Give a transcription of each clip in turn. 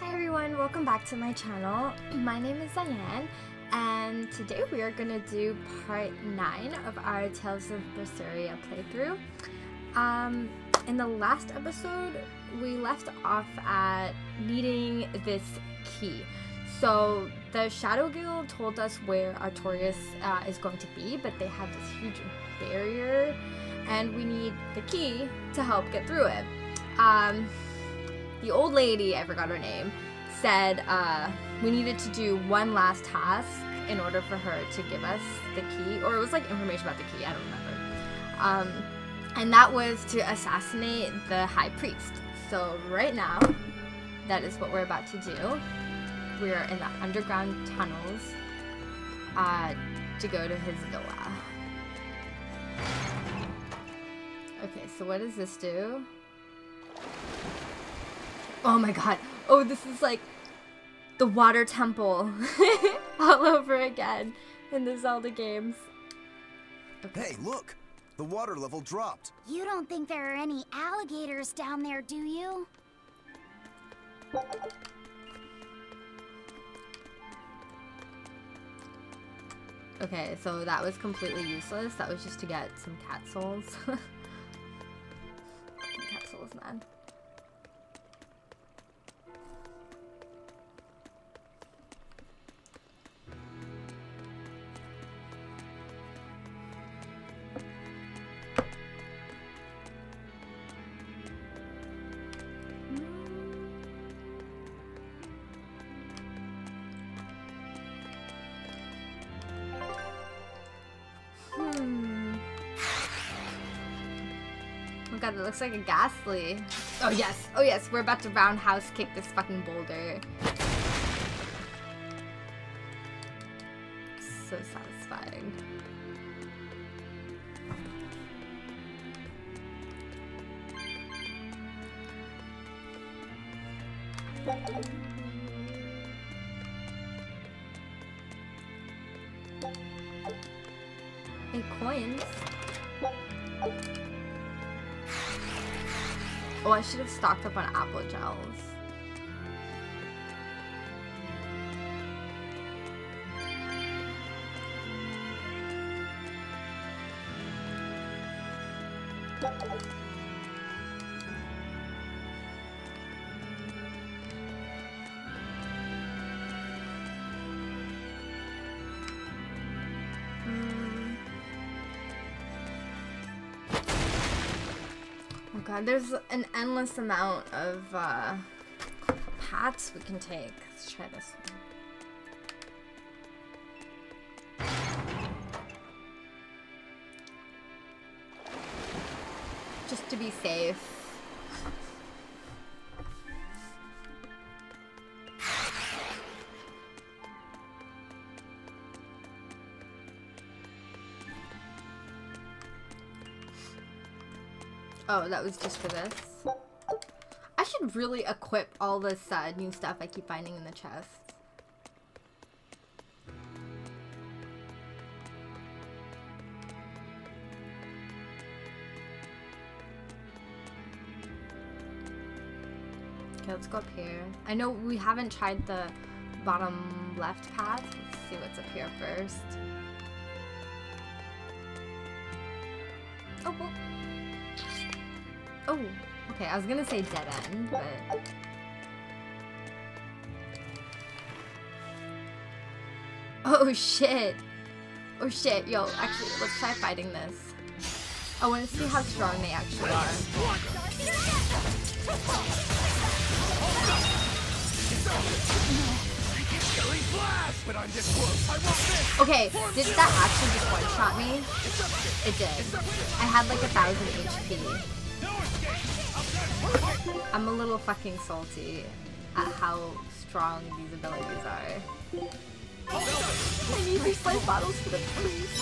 everyone, welcome back to my channel. My name is Zyanne, and today we are gonna do part 9 of our Tales of Berseria playthrough. In the last episode, we left off at needing this key. So the Shadow Guild told us where Artorius is going to be, but they have this huge barrier, and we need the key to help get through it. The old lady, I forgot her name, said we needed to do one last task in order for her to give us the key, or it was like information about the key, I don't remember. And that was to assassinate the High Priest. So right now, that is what we're about to do. We're in the underground tunnels to go to his villa. Okay, so what does this do? Oh my god. Oh, this is like the water temple all over again in the Zelda games. Okay. Hey, look! The water level dropped. You don't think there are any alligators down there, do you? Okay, so that was completely useless. That was just to get some cat souls. Cat souls, man. Oh god, it looks like a ghastly. Oh yes, we're about to roundhouse kick this fucking boulder. So satisfying. Hey, coins. Oh, I should have stocked up on apple gels. Oh god, there's an endless amount of paths we can take. Let's try this one. Just to be safe. Oh, that was just for this. I should really equip all this new stuff I keep finding in the chest. Okay, let's go up here. I know we haven't tried the bottom left path. Let's see what's up here first. Oh, well. Oh, okay, I was gonna say dead end, but... Oh shit! Oh shit, yo, actually, let's try fighting this. I want to see how strong they actually are. Okay, did that actually just one-shot me? It did. I had like 1,000 HP. I'm a little fucking salty at how strong these abilities are. I need these life bottles for the police.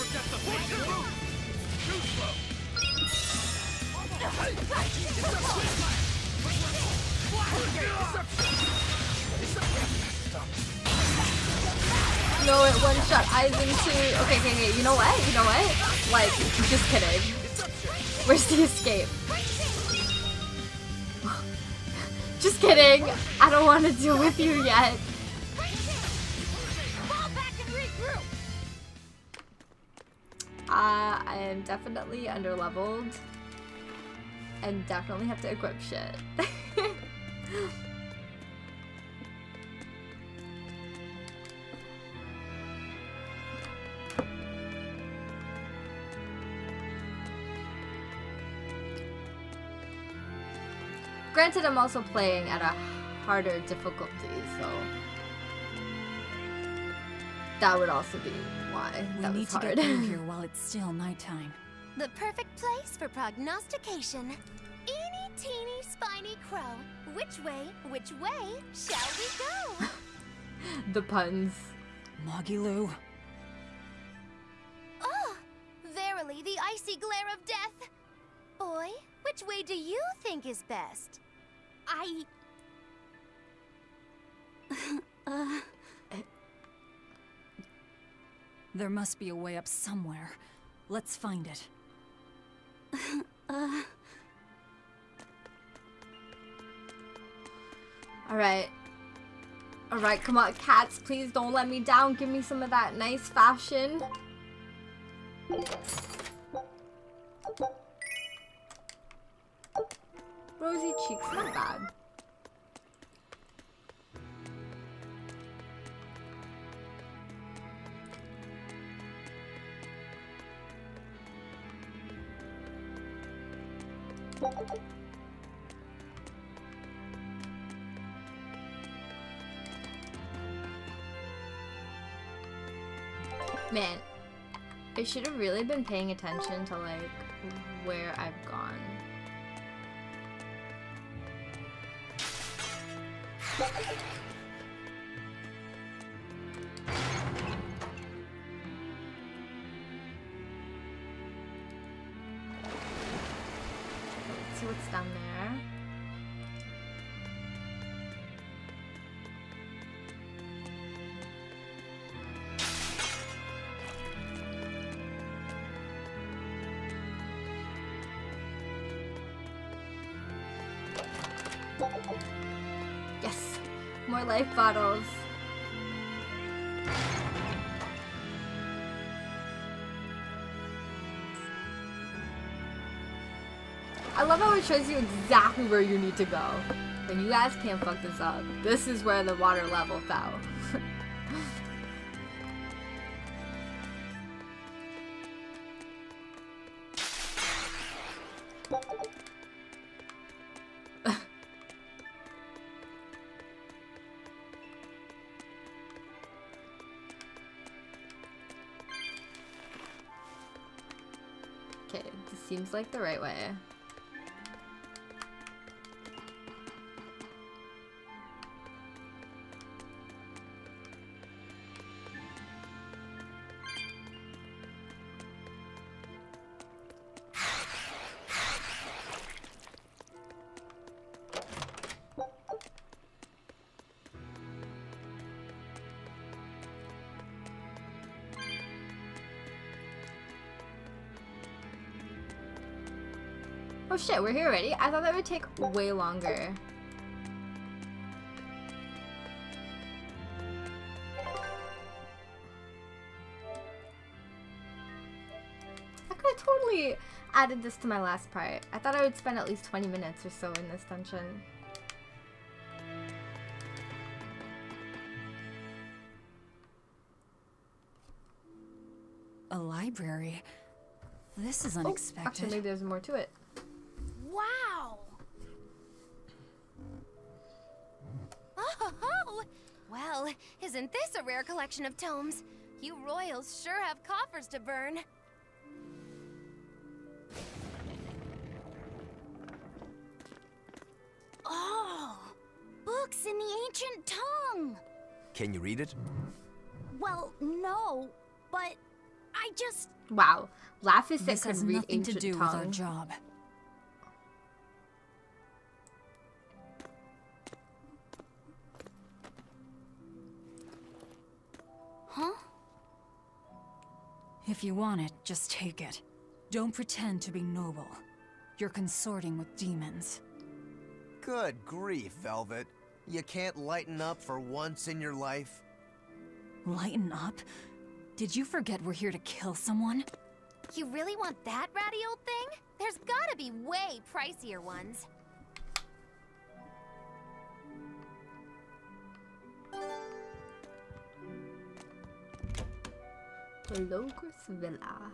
No, it one-shot Aizen too. Okay, you know what? You know what? Like, just kidding. Where's the escape? Just kidding. I don't want to deal with you yet. I am definitely underleveled. And definitely have to equip shit. Granted, I'm also playing at a harder difficulty, so that would also be why that was hard. We need to get through here while it's still nighttime. The perfect place for prognostication. Eeny, teeny, spiny crow. Which way shall we go? The puns. Moggy-Loo. Oh, verily the icy glare of death. Boy, which way do you think is best? There must be a way up somewhere. Let's find it. Alright. Alright, come on, cats, please don't let me down. Give me some of that nice fashion. Rosy cheeks, not bad. Man, I should have really been paying attention to like where I've gone. Let's see what's down there. Yes, more life bottles. I love how it shows you exactly where you need to go. And you guys can't fuck this up. This is where the water level fell. Okay, this seems like the right way. Oh shit, we're here already? I thought that would take way longer. I could have totally added this to my last part. I thought I would spend at least 20 minutes or so in this dungeon. A library? This is unexpected. Oh, actually, maybe there's more to it. Wow! Oh, well, isn't this a rare collection of tomes? You royals sure have coffers to burn. Oh, books in the ancient tongue. Can you read it? Well, no, but I just... Wow, Lapis This could has read nothing to ancient do with our tongue. job. Huh? If you want it, just take it. Don't pretend to be noble. You're consorting with demons. Good grief, Velvet. You can't lighten up for once in your life? Lighten up? Did you forget we're here to kill someone? You really want that ratty old thing? There's gotta be way pricier ones. Locus Villa.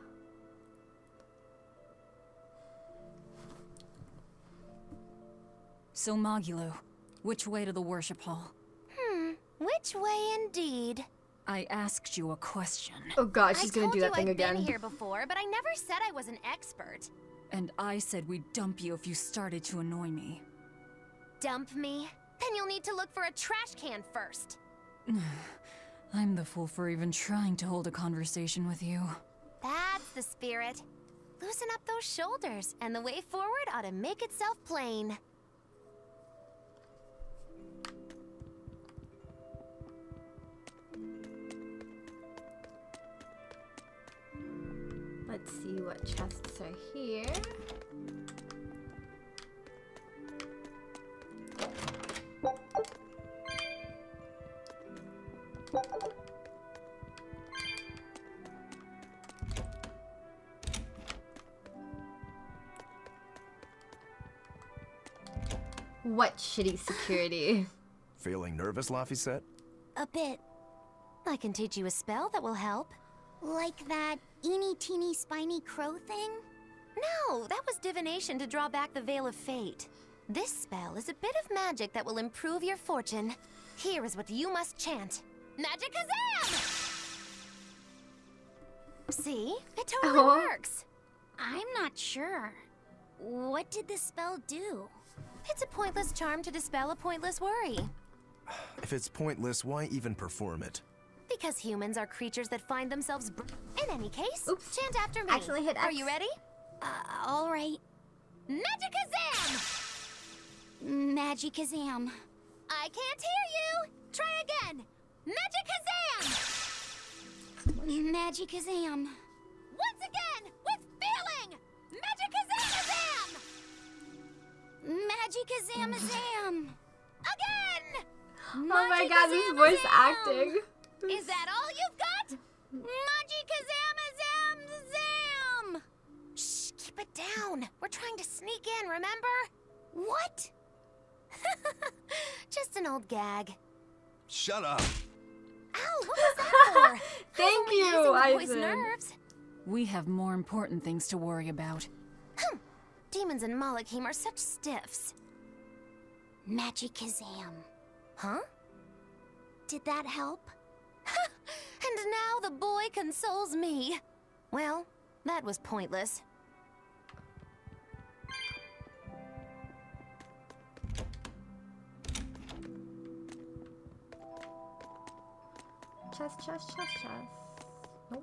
So, Magulu, which way to the worship hall? Which way indeed? I asked you a question. Oh god, she's gonna do that thing I've again. been here before, but I never said I was an expert. And I said we'd dump you if you started to annoy me. Dump me? Then you'll need to look for a trash can first. I'm the fool for even trying to hold a conversation with you. That's the spirit. Loosen up those shoulders, and the way forward ought to make itself plain. Let's see what chests are here. What shitty security. Feeling nervous, Laphicet? A bit. I can teach you a spell that will help. Like that eeny-teeny spiny crow thing? No, that was divination to draw back the Veil of Fate. This spell is a bit of magic that will improve your fortune. Here is what you must chant. Magicazam! See? It totally works. I'm not sure. What did the spell do? It's a pointless charm to dispel a pointless worry. If it's pointless, why even perform it? Because humans are creatures that find themselves in any case, Oops. chant after me. Accidentally hit X. Are you ready? All right. Magicazam! Magicazam. I can't hear you! Try again! Magicazam! Magicazam. Once again, with feeling! Magicazamazam! Magicazamazam. Again! Oh my god, this voice acting. Is that all you've got? Magicazamazam! Shh, keep it down. We're trying to sneak in, remember? What? Just an old gag. Shut up! Ow, what was that for? Thank you, Using the boy's Eisen. nerves. We have more important things to worry about. Demons and Malachim are such stiffs. Magicazam. Huh? Did that help? And now the boy consoles me. Well, that was pointless. Chest. Nope.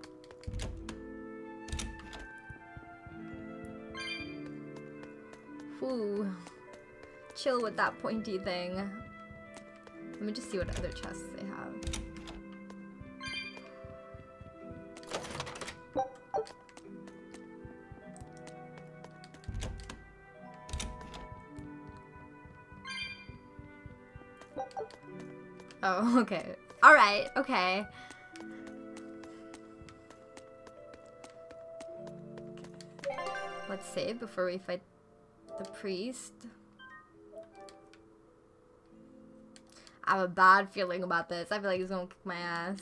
Ooh. Chill with that pointy thing. Let me just see what other chests they have. Oh, okay. Alright, okay. Let's save before we fight the priest. I have a bad feeling about this. I feel like he's gonna kick my ass.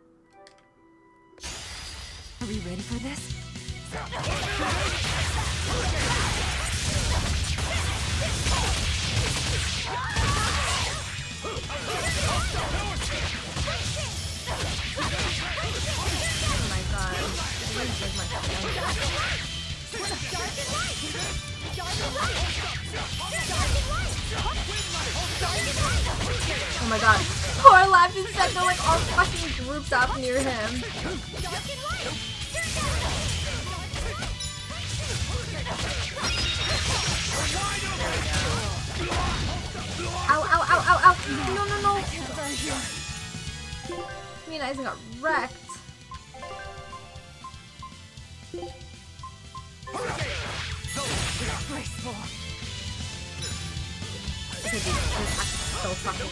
Are we ready for this? Oh my god. This is my Oh my god. Poor Laughing Set, they're like all fucking grouped up near him. Ow. No. Me and Eisen got wrecked. because this attack is so fucking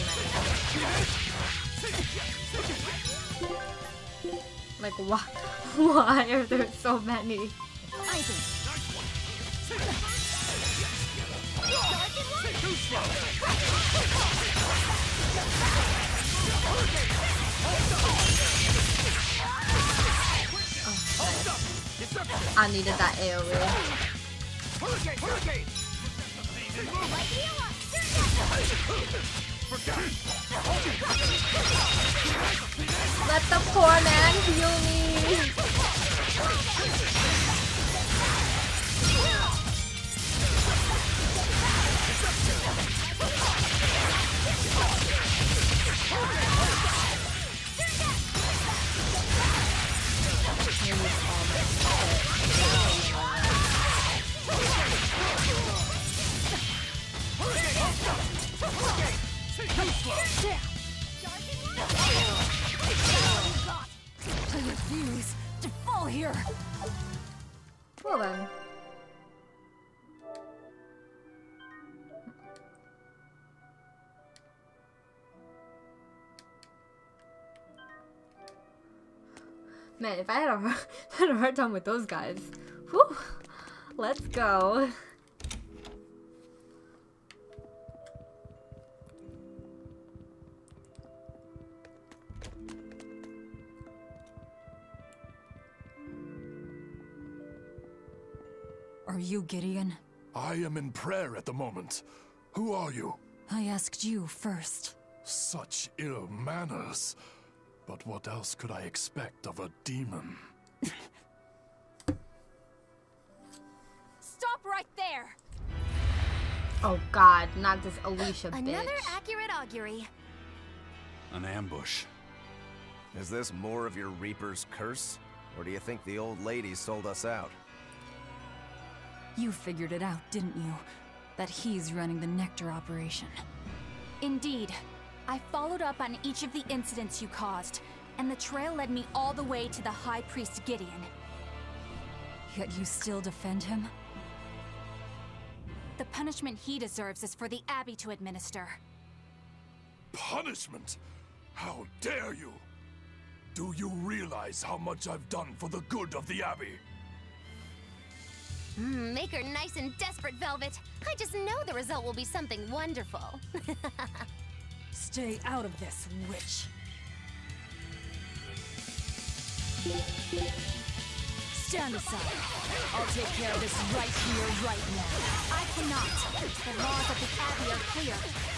many. Like, why are there so many? I needed that AoE. Let the poor man heal me. I refuse to fall here. Well then. Man, if I had a hard time with those guys. Whew. Let's go. Are you Gideon? I am in prayer at the moment. Who are you? I asked you first. Such ill manners. But what else could I expect of a demon? Stop right there! Oh god, not this Alicia bitch. Another accurate augury. An ambush. Is this more of your Reaper's curse? Or do you think the old lady sold us out? You figured it out, didn't you? That he's running the Nectar operation. Indeed. I followed up on each of the incidents you caused, and the trail led me all the way to the High Priest Gideon. Yet you still defend him? The punishment he deserves is for the Abbey to administer. Punishment? How dare you? Do you realize how much I've done for the good of the Abbey? Make her nice and desperate, Velvet. I just know the result will be something wonderful. Stay out of this, witch. Stand aside. I'll take care of this right here, right now. I cannot. The laws of the Abbey are clear.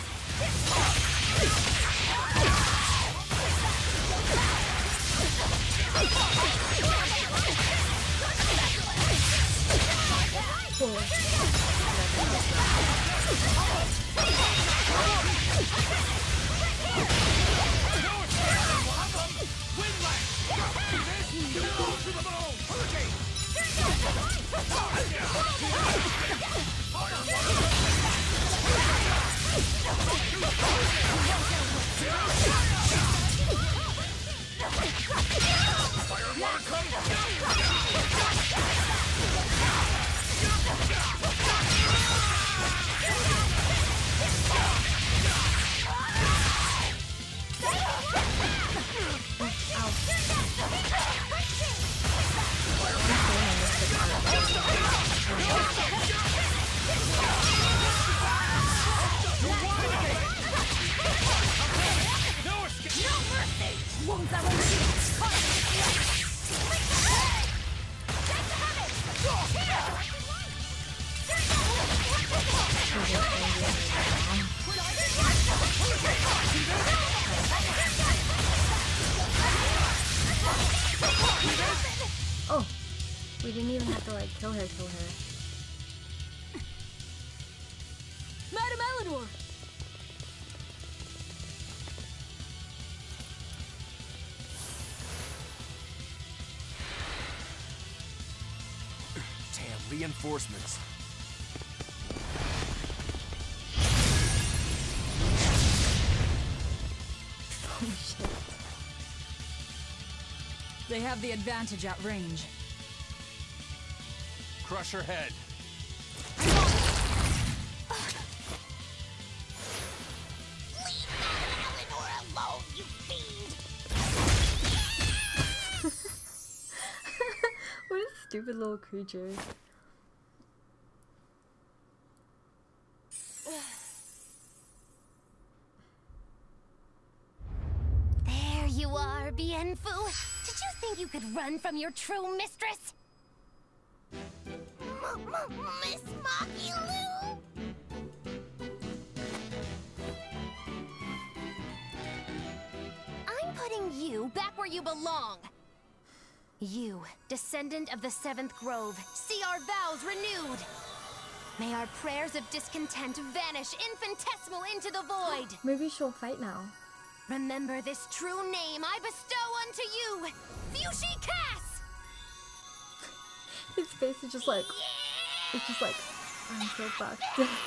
Oh, we didn't even have to like kill her. Madame Eleanor! Damn, reinforcements. Oh shit. They have the advantage at range. Crush her head. Stupid little creatures. There you are, Bienfu. Did you think you could run from your true mistress? Miss Makilu? I'm putting you back where you belong. You, descendant of the 7th Grove, see our vows renewed. May our prayers of discontent vanish infinitesimal into the void. Maybe she'll fight now. Remember this true name I bestow unto you, Fushi Cass! His face is just like, it's just like, I'm so fucked.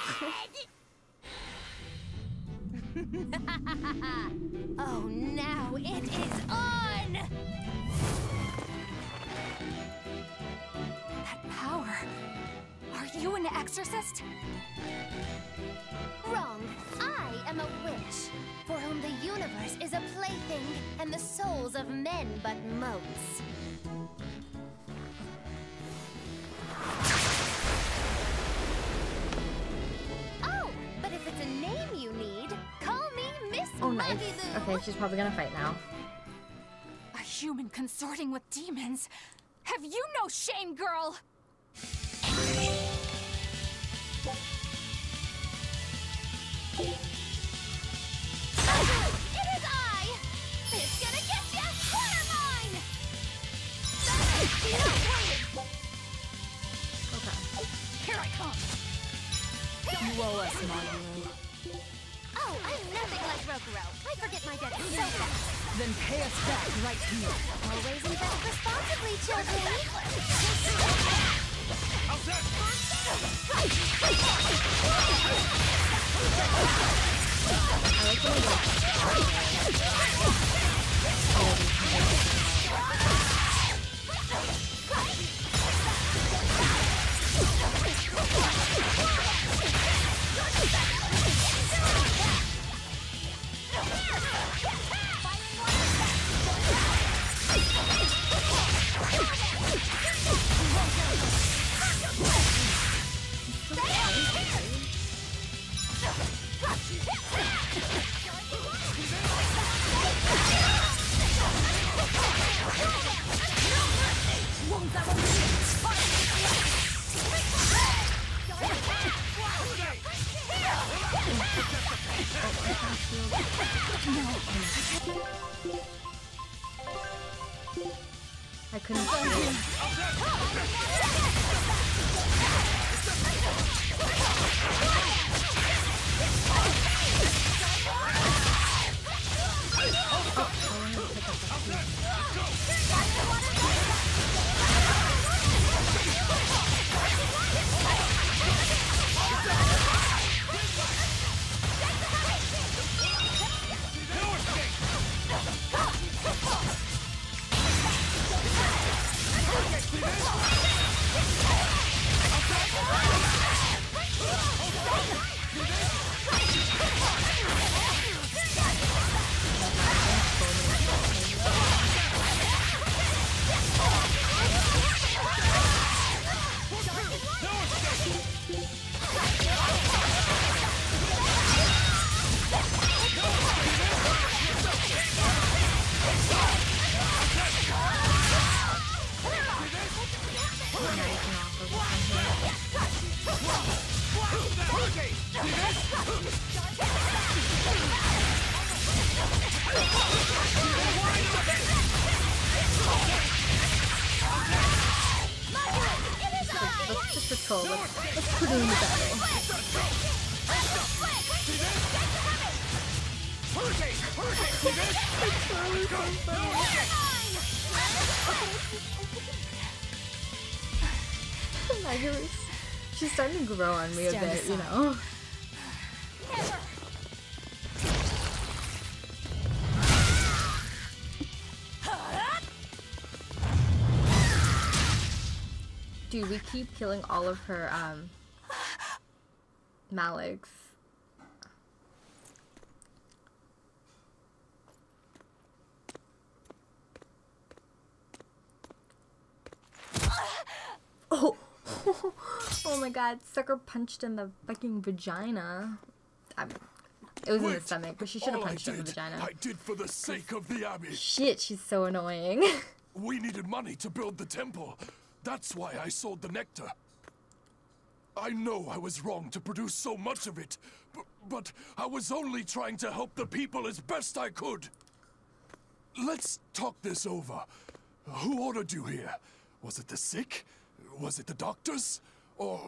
Oh, now it is on! That power. Are you an exorcist? Wrong. I am a witch, for whom the universe is a plaything, and the souls of men but motes. Oh, but if it's a name you need, call me Miss Oh, nice. Makilu. Okay, she's probably gonna fight now. A human consorting with demons? Have you no shame, girl? It is I! It's gonna get ya! Water mine! Okay. Here I come. You owe us, Maru. Oh, I'm nothing like Rokuro. I forget my debt so fast. Then pay us back right here. Always invest responsibly, children. I couldn't see it. Let's just patrol. Let's put it in the battle. She's starting to grow on me a bit, you know. Dude, we keep killing all of her Maliks. my god, sucker punched in the fucking vagina. I mean, it was in the stomach, but she should have punched in the vagina. I did for the sake of the Abbey. Shit, she's so annoying. We needed money to build the temple. That's why I sold the nectar. I know I was wrong to produce so much of it, but I was only trying to help the people as best I could. Let's talk this over. Who ordered you here? Was it the sick? Was it the doctors? Or...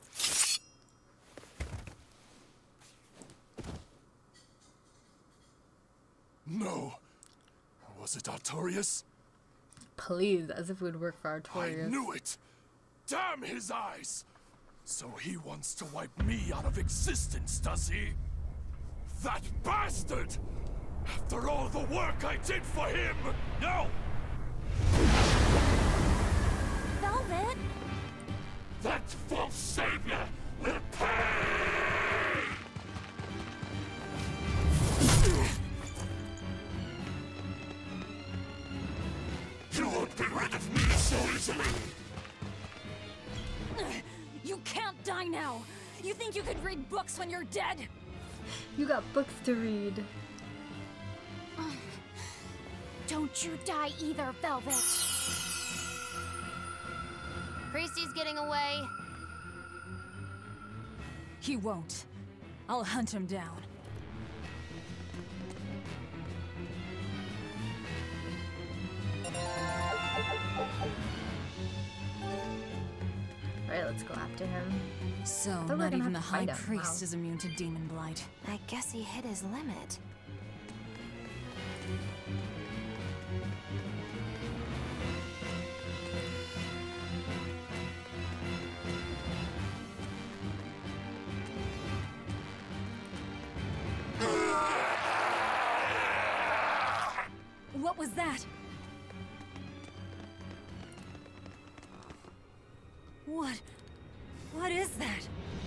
No. Was it Artorius? Please, as if it would work for Artorius. I knew it! Damn his eyes! So he wants to wipe me out of existence, does he? That bastard! After all the work I did for him! No! Velvet! That false savior will pay! You won't be rid of me so easily! You can't die now! You think you could read books when you're dead? You got books to read. Don't you die either, Velvet! Priesty's getting away. He won't. I'll hunt him down. Alright, let's go after him. So, thought we were not gonna even the have to High fight him. Priest Wow. is immune to demon blight. I guess he hit his limit. What was that? What is that?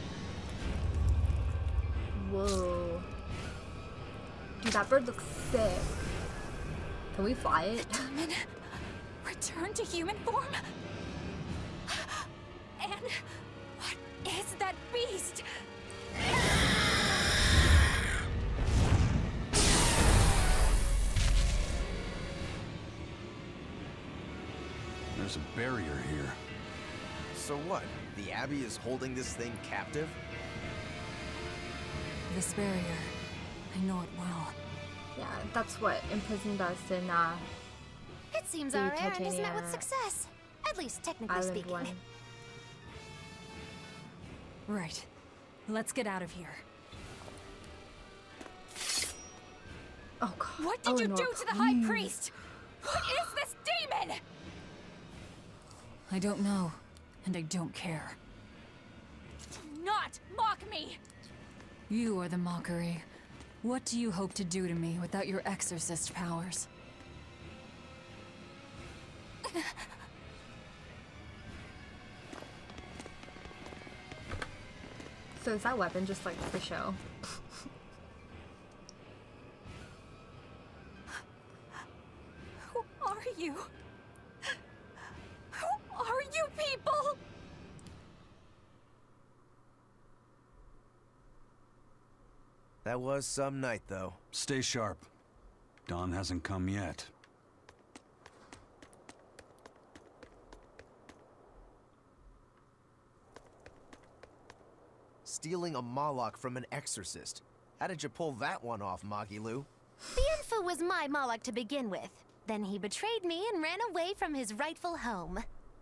Whoa. Dude, that bird looks sick. Can we fly it? Demon return to human form? And what is that beast? There's a barrier here. So what? The Abbey is holding this thing captive? This barrier. I know it well. Yeah, that's what imprisoned us in It seems The our errand is met Titania with success. At least technically Island speaking. 1. Right. Let's get out of here. Oh god. What did you Eleanor, do to the High please. Priest? What is this demon? I don't know, and I don't care. Do not mock me! You are the mockery. What do you hope to do to me without your exorcist powers? So is that weapon just like for show? Who are you? Who are you people? That was some night, though. Stay sharp. Dawn hasn't come yet. Stealing a Moloch from an exorcist. How did you pull that one off, Magilu? The info was my Moloch to begin with. Then he betrayed me and ran away from his rightful home.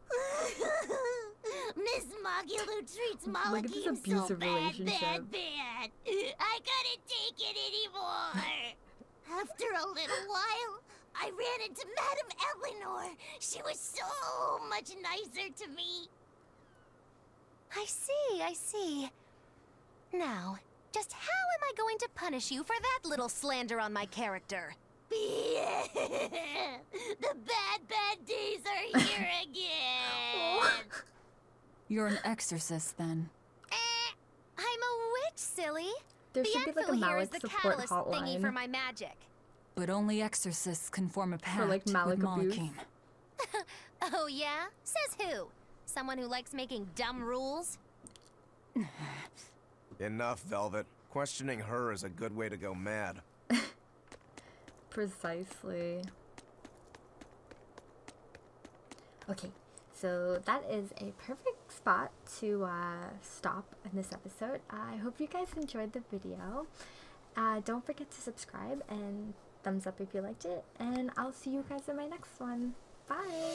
Miss Magilu treats Look at this Malachim so abusive bad. relationship. I couldn't take it anymore. After a little while, I ran into Madame Eleanor. She was so much nicer to me. I see. Now, just how am I going to punish you for that little slander on my character? The bad days are here again. You're an exorcist, then. I'm a witch, silly. There The should be like a info here is Malik the support catalyst thingy for hotline. my magic. But only exorcists can form a pact like with Malik abuse? Malachim. Oh yeah? Says who? Someone who likes making dumb rules? Enough, Velvet. Questioning her is a good way to go mad. Precisely. Okay, so that is a perfect spot to stop in this episode. I hope you guys enjoyed the video. Don't forget to subscribe and thumbs up if you liked it. And I'll see you guys in my next one. Bye!